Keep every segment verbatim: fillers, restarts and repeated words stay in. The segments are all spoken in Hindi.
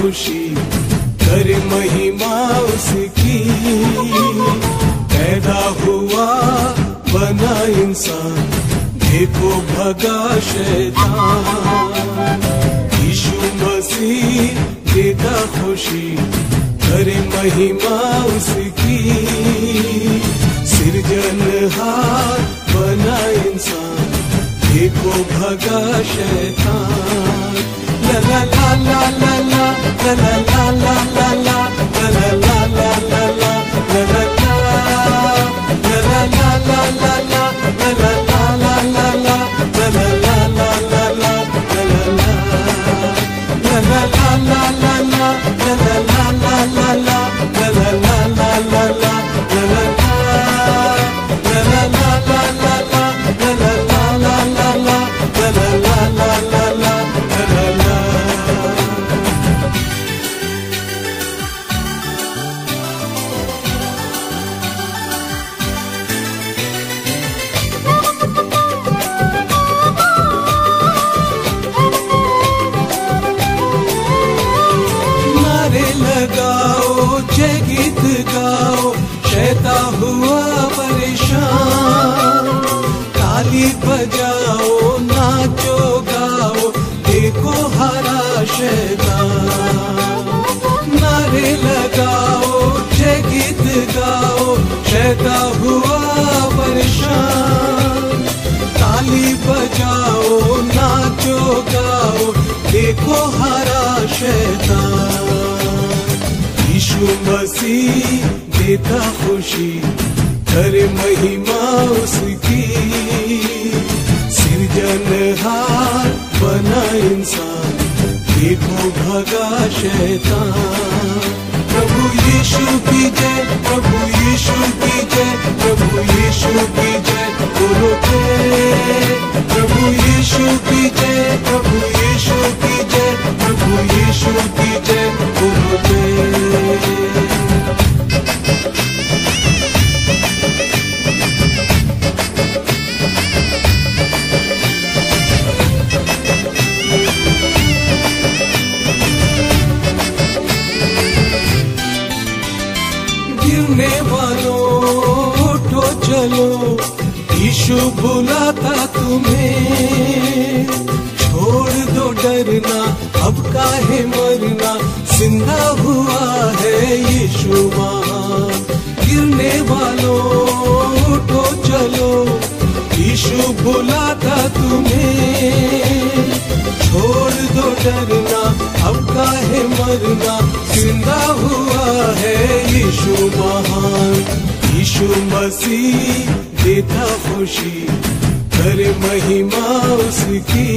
खुशी कर महिमा उसकी। पैदा हुआ बना इंसान, देखो भगा शैतान। यीशु मसीह देता खुशी कर महिमा उसकी। सिरजनहार बना इंसान, देखो भगा शैतान। ला ला ला ला ला ला ला ला ला ला ला ला ला ला ला ला ला गीत गाओ, शैतान हुआ परेशान। ताली बजाओ, नाचो गाओ, देखो हरा शैतान। नारे लगाओ, जय गीत गाओ, शैतान हुआ परेशान। ताली बजाओ, नाचो गाओ, देखो हरा शैतान। यीशु मसीह देता खुशी कर महिमा उसकी। सिरजनहार बना इंसान, देखो भगा शैतान। प्रभु यीशु की जय, प्रभु यीशु की जय, प्रभु यीशु की जय, बोलो जय। प्रभु यीशु की जय, प्रभु यीशु की जय, प्रभु यीशु की जय, बोलो जय। गिरने वालों उठो चलो, यीशु बुलाता तुम्हें। छोड़ दो डरना, अब काहे मरना, जिंदा हुआ है यीशु महान। गिरने वालों उठो चलो, यीशु बुलाता तुम्हें। छोड़ दो डरना, अब काहे मरना, जिंदा हुआ है यीशु महान। यीशु मसीह देता खुशी कर महिमा उसकी।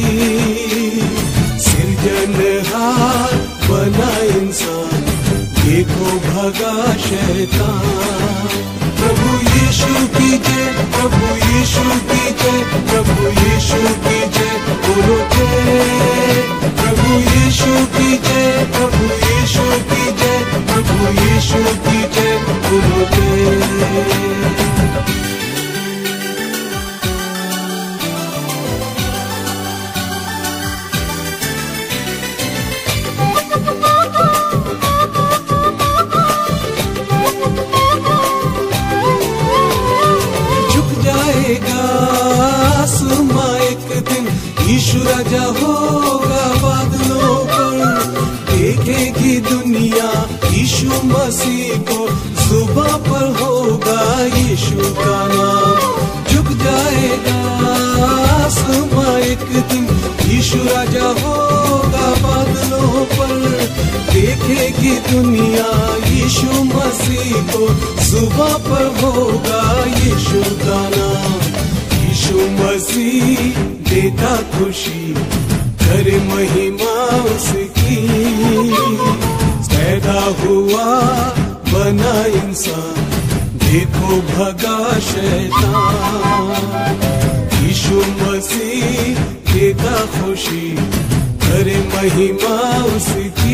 सिरजनहार बना इंसान, देखो भगा शैतान। प्रभु यीशु की जय, प्रभु यीशु की जय, प्रभु यीशु की जय, बोलो जय। प्रभु यीशु की जय, प्रभु यीशु की जय, प्रभु यीशु की जय, बोलो जय। यीशु राजा होगा बादलों पर, देखेगी दुनिया यीशु मसीह को। जुबां पर होगा यीशु का नाम, झुक जाएगा आसमां एक दिन। यीशु राजा होगा बादलों पर, देखेगी दुनिया यीशु मसीह को। जुबां पर होगा यीशु का नाम। यीशु मसीह देता खुशी कर महिमा उसकी। पैदा हुआ बना इंसान, देखो भगा शैतान। यीशु मसीह देता खुशी कर महिमा उसकी।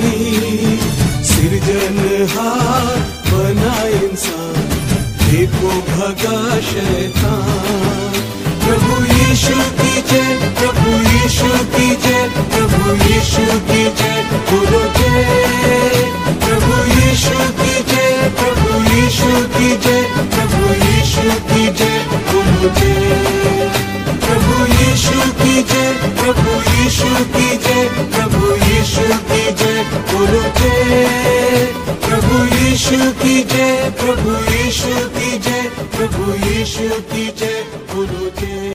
सिरजनहार बना इंसान, देखो भगा शैतान। प्रभु यीशु की जय, प्रभु यीशु की जय, प्रभु यीशु की जय, बोलो जय। बोलो जय। प्रभु यीशु की जय, प्रभु यीशु की जय, प्रभु यीशु की जय बोलो जय। प्रभु यीशु की जय, प्रभु यीशु की जय, प्रभु यीशु की जय बोलो जय।